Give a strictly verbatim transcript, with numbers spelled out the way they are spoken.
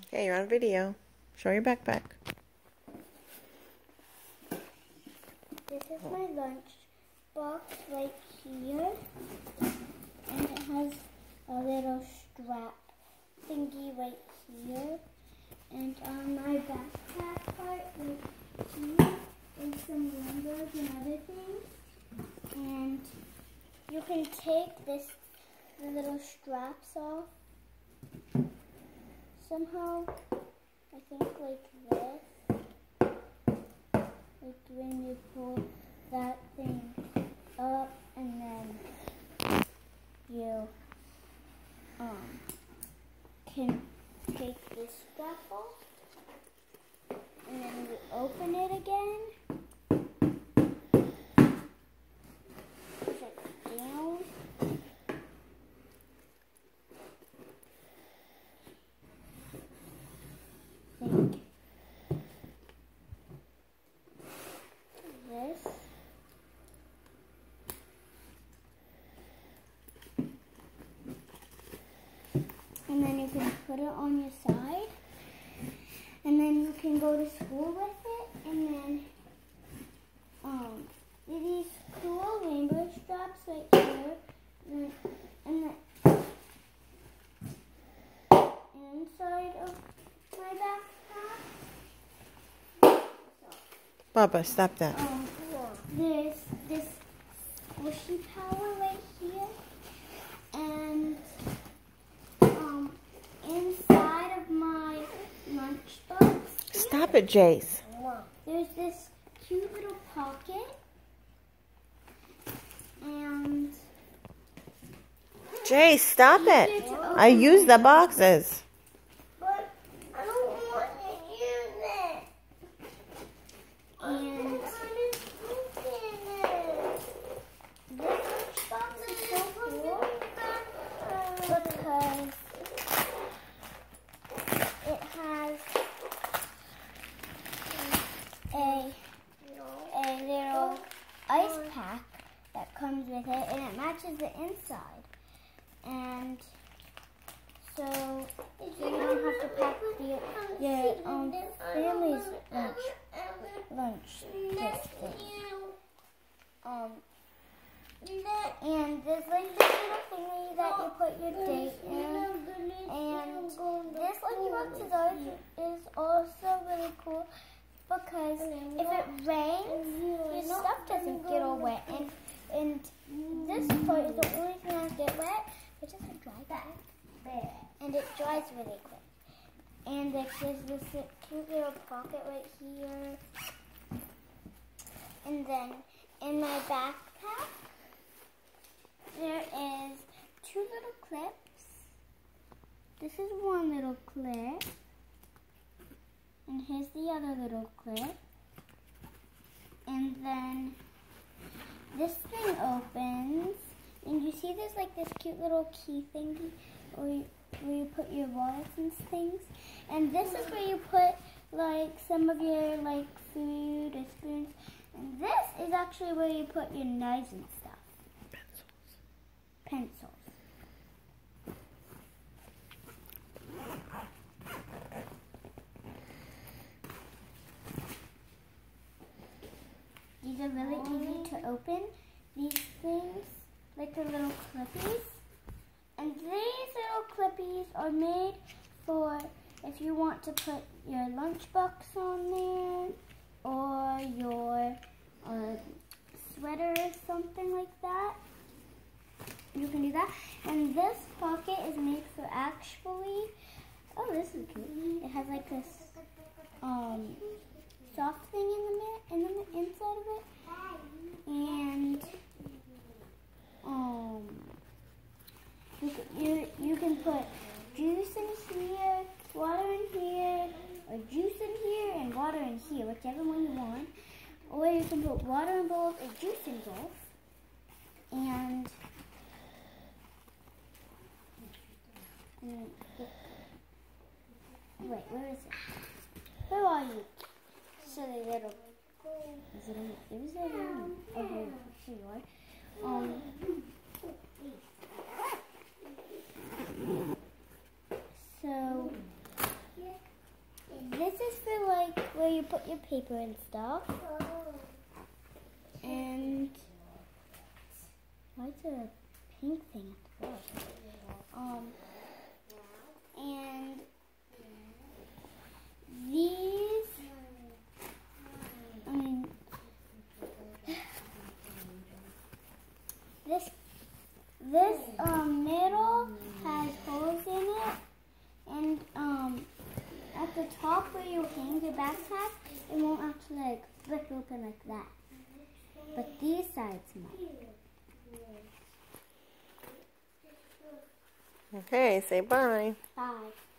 Okay, you're on video. Show your backpack. This is my lunch box right here. And it has a little strap thingy right here. And on my backpack part right here is some Legos and other things. And you can take this the little straps off somehow. I think like this. Like when you pull that thing up and then you um can take this strap off and then you open it again. Push it down. Like this. And then you can put it on your side. And then you can go to school with it. And then um, these cool rainbow straps right here. And then inside of my backpack. Baba, stop that. Um, there's this squishy power right here. And um, inside of my lunchbox, Stop it, Jace. there's this cute little pocket. And Jace, stop it. I use the boxes. But I don't want to use it. And this lunchbox is so cool because it has a a little ice pack that comes with it, and it matches the inside. And so, so you don't have to pack the, your um, family's lunch, lunch this thing. Um, and there's like this little thingy that you put your date in. And this lucky box is also, is also really cool because if it rains, your stuff doesn't get all wet. And, and this part is the only thing that gets wet. It doesn't dry back. And it dries really quick. And there's this cute little pocket right here. And then in my backpack, there is two little clips. This is one little clip. And here's the other little clip. And then this thing opens. And you see there's like this cute little key thingy where you, where you put your wallets and things. And this is where you put like some of your like food or spoons. And this is actually where you put your knives and stuff. Pencils. Pencils. These are really easy to open. These things, like the little clippies. And these little clippies are made for if you want to put your lunchbox on there or your uh, sweater or something like that. You can do that. And this pocket is made for actually, oh, this is cute. It has like this um, soft thing in the, in the inside of it. And um, you, you, you can put juice in here, water in here, or juice in here and water in here, whichever one you want. Or you can put water in both or juice in both. And, and wait, where is it? Where are you? Silly little. Is it in, is it in? Oh, here, here you are. Um, so where you put your paper and stuff. And why is there a pink thing at the bottom? Um, and these, I mean, this this um middle has holes in it, and um at the top where you hang your backpack, it won't actually like rip open like that. But these sides might. Okay, say bye. Bye.